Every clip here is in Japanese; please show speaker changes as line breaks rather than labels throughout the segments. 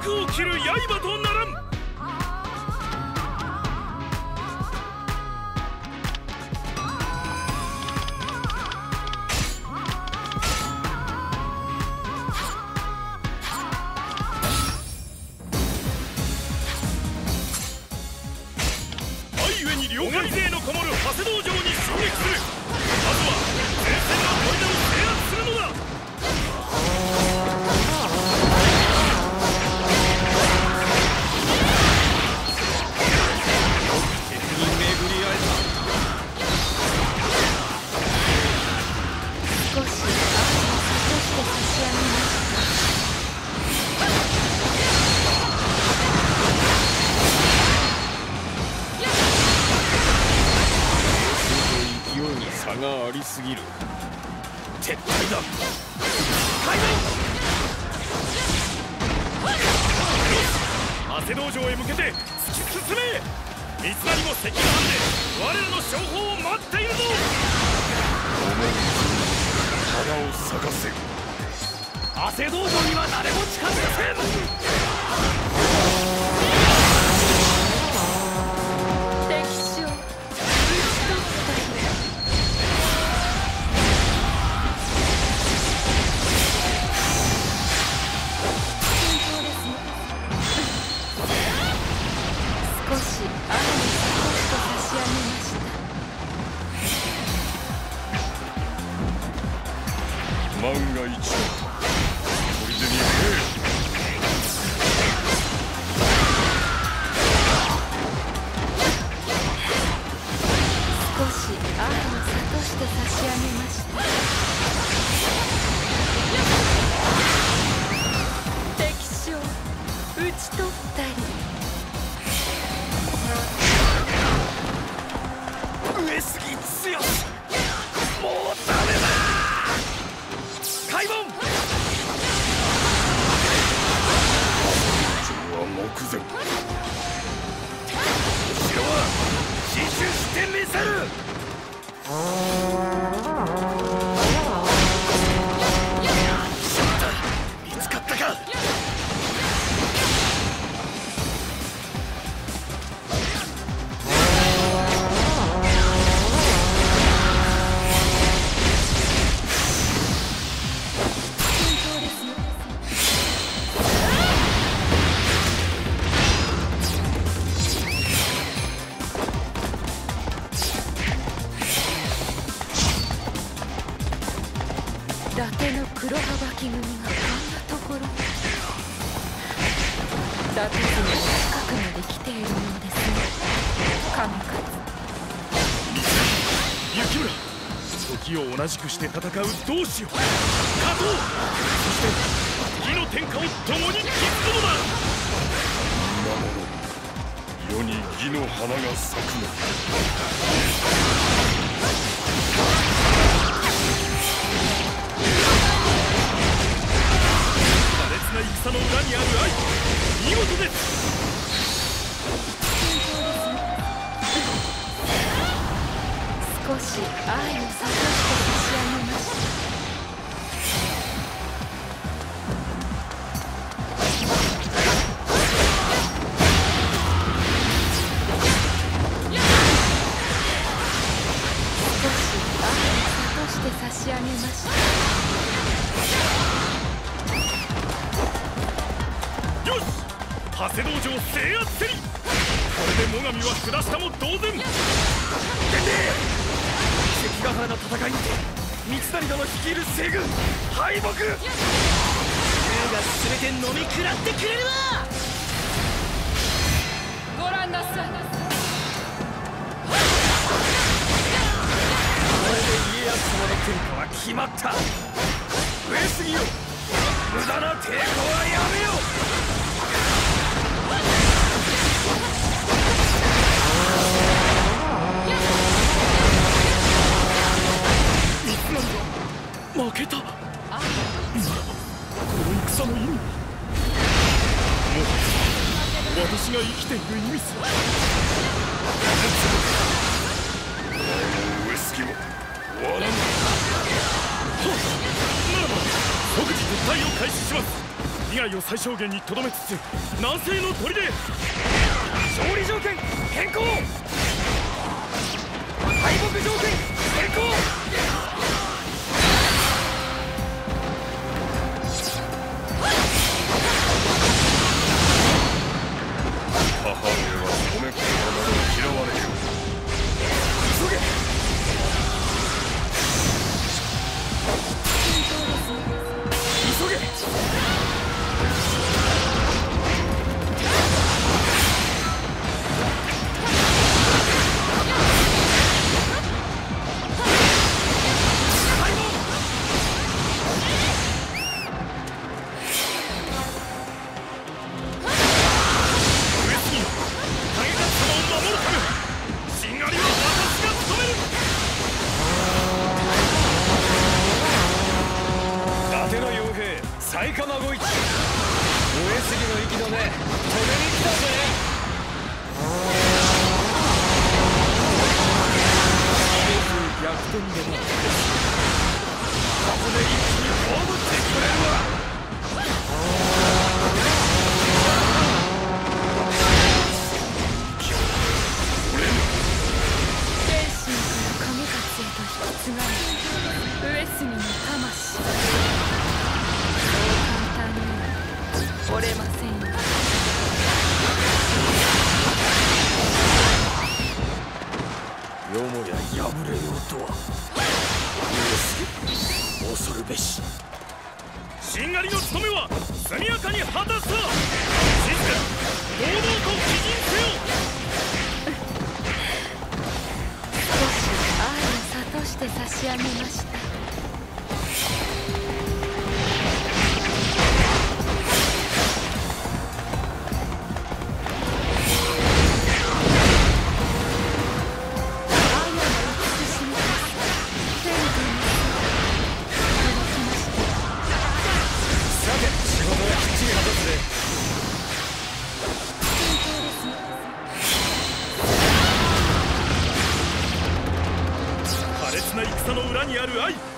幕を切る刃とならん。愛ゆえに両界勢のこもる長谷道場に襲撃する。まずは前線の砦を制圧するのだ。差がありすぎる。撤退だ。開門。長谷道場へ向けて突き進め。三成も関ヶ原で我らの勝報を待っているぞ。花を咲かせ。長谷道場には誰も近づかせん。万が一の砦に
少し愛を諭して差し上げました。敵将討ち取ったり。
上杉強し、もうダメだ。開門。城は目前。城は死守してみせる。しまった、見つかったか。
伊達の黒羽巻組がこんなところ。伊達城の近くまで来ているようですね。神勝。
雪村、時を同じくして戦う同志よ。加藤、そして義の天下を共に築くのだ。今頃世に義の花が咲くの。戦の裏にある愛、見事です。
少し愛を諭して差し上げました。少し愛を諭して差し上げました。
長谷道場制圧せり。これで最上は下したも同然。伝令、関ヶ原の戦いにて三成殿率いる西軍敗北。竜が全て飲み食らってくれるわ。
ご覧なさい。
これで家康様の天下は決まった。上杉よ、無駄な抵抗はやめよ。負けた。ならばこの戦の意味は。もう私が生きている意味すら。上杉も終わらぬ。ならば即時撤退を開始します。 被害を最小限にとどめつつ南西の砦勝利条件変更敗北条件変更
母上は米言葉など嫌われる。
急げ急げ
最かまご一上杉の息の根止めに来たぜ。逆転でも風で一気に葬ってくれるわ。
精神から神勝へと引き継がれる上杉の魂、折れませんよ。
よもや敗れようとは上杉恐るべし。
しんがりの務めは速やかに果たすわ。静かに堂々と起陣せよ。
少し愛を諭して差し上げました。
苛烈な戦の裏にある愛、見事です。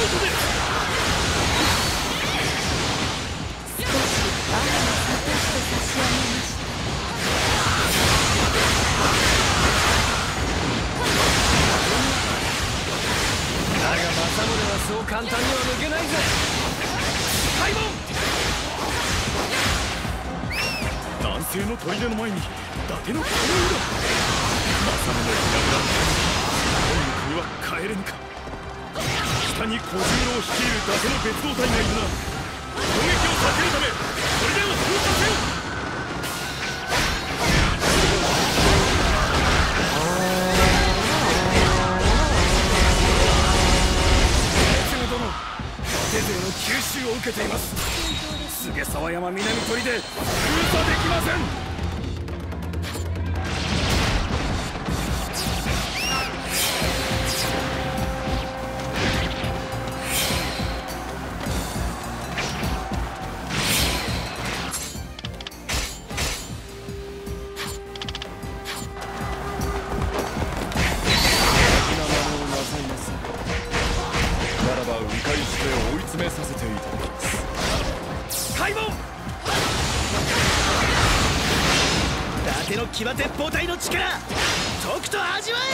少し愛を諭して差し上げました。
だが政宗はそう簡単には抜けないぜ。
開門。南西の砦の前に伊達の攻撃だ。政宗を破らん本国は帰れぬか。北に小十郎率いる伊達の別動隊がいるな。攻撃を避けるため砦を封鎖せよ。伊達勢の急襲を受けています。菅沢山南砦封鎖できません。
ならば迂回して追い詰めさせていただきます。
開門。
伊達の騎馬鉄砲隊の力とくと味わえ。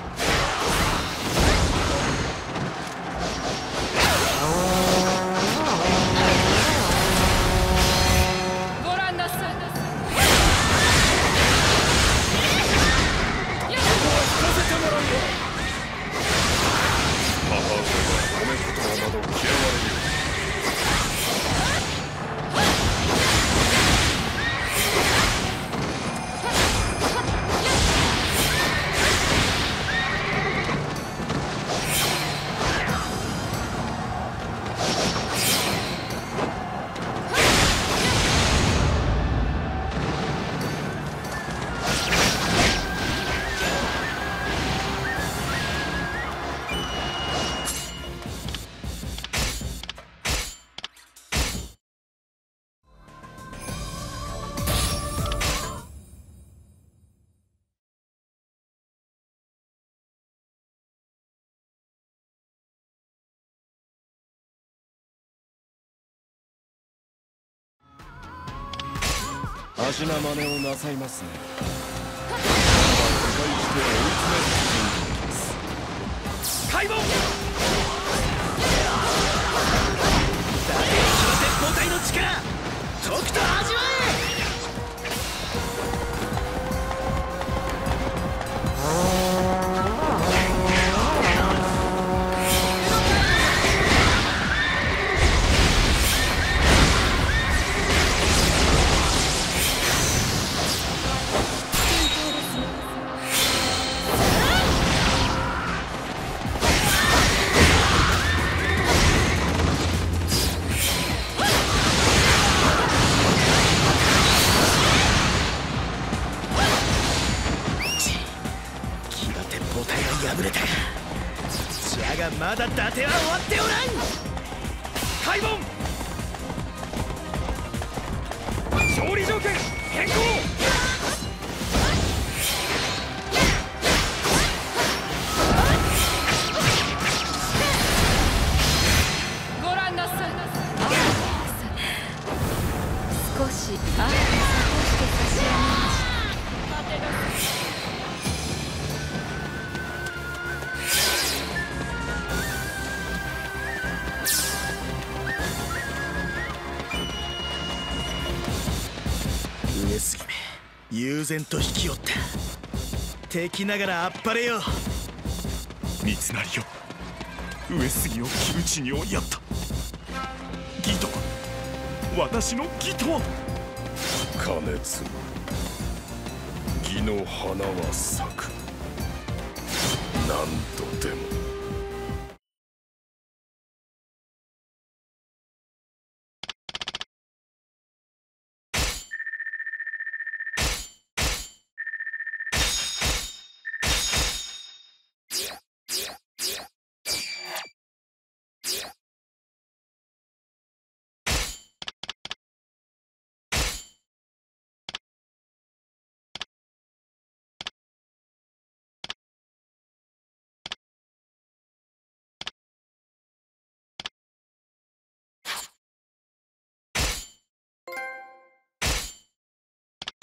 ご覧なさい。
聞かせてもらうよ。
母上は褒め言葉など嫌われる。 味な真似をなさいますね。破壊して追い詰める陣です。
開門。打点騎馬鉄砲隊の力とくと味わえ。敗れたが、じゃがまだ伊達は終わっておらん。開門。勝利条件変更。
ご覧なさい。少し愛を諭して差し上げました。待てなさい。
上杉め悠然と引き寄った。敵ながらあっぱれよ。
三成よ、上杉を窮地に追いやった義とは、私の義とは。
金継ぎ義の花は咲く。何とでも